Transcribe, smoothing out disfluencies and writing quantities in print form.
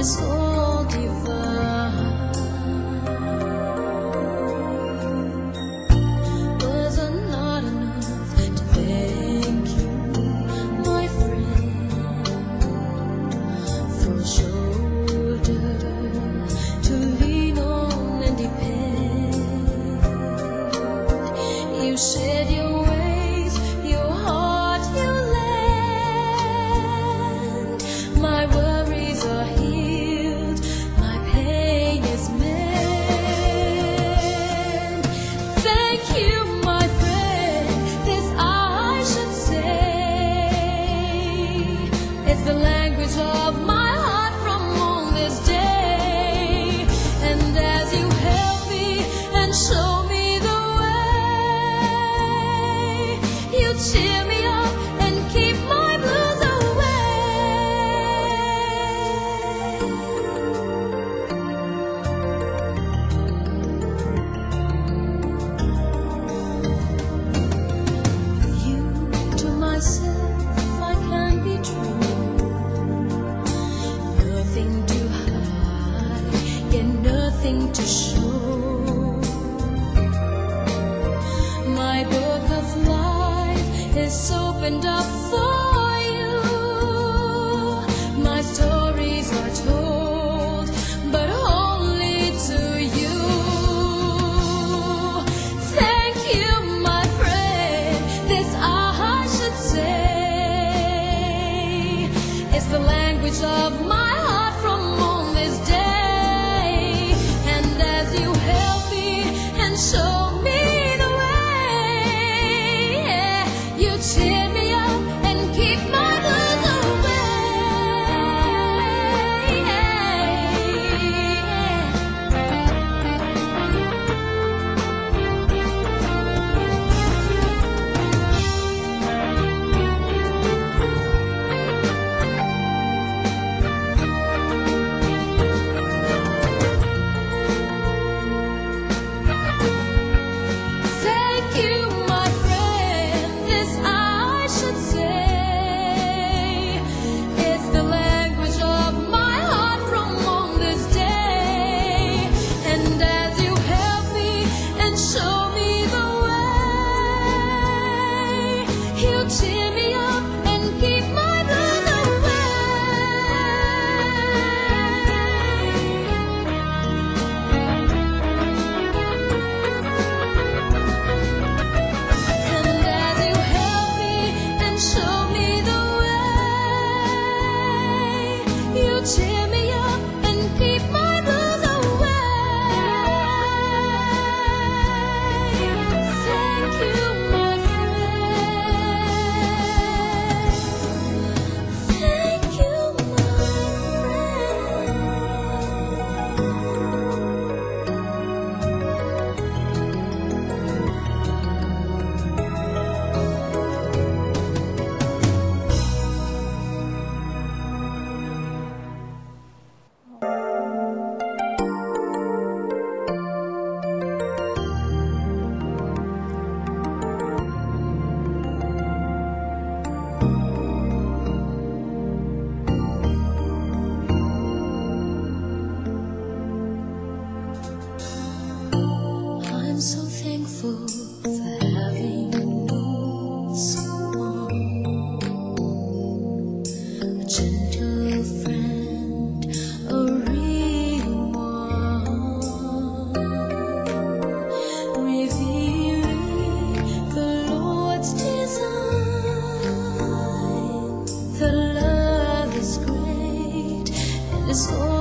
is all divine. Words are not enough to thank you, my friend, for a shoulder to lean on and depend. You said your ways, your heart you lend. My worries are healed, my pain is mended. Thank you, my friend, this I should say. It's the language of my heart from on this day. And as you help me and show me the way, you cheer me up and keep my blues away. You to myself I can be true, nothing to hide, yet nothing to show. My book of life is opened up for you. My stories are told, but only to you. Thank you, my friend, this I should say. It's the language of my heart from on this day. And as you help me and show me the way, you cheer me up and keep my blues away. Thank you, my friend, this I should say. It's the language of my heart from on this day. And as you help me and show me the way, you cheer me up and keep my blues away. And as you help me and show me the way, you cheer me up and keep my blues away. Thank you, my friend. Thank you, my I'm so thankful for having known someone, a gentle friend, a real one, revealing the Lord's design. The love is great and it's all